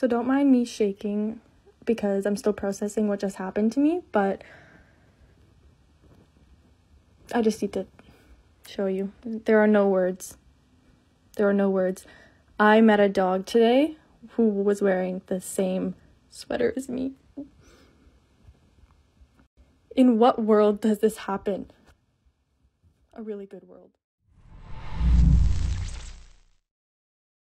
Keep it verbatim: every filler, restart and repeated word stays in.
So don't mind me shaking because I'm still processing what just happened to me, but I just need to show you. There are no words. There are no words. I met a dog today who was wearing the same sweater as me. In what world does this happen? A really good world.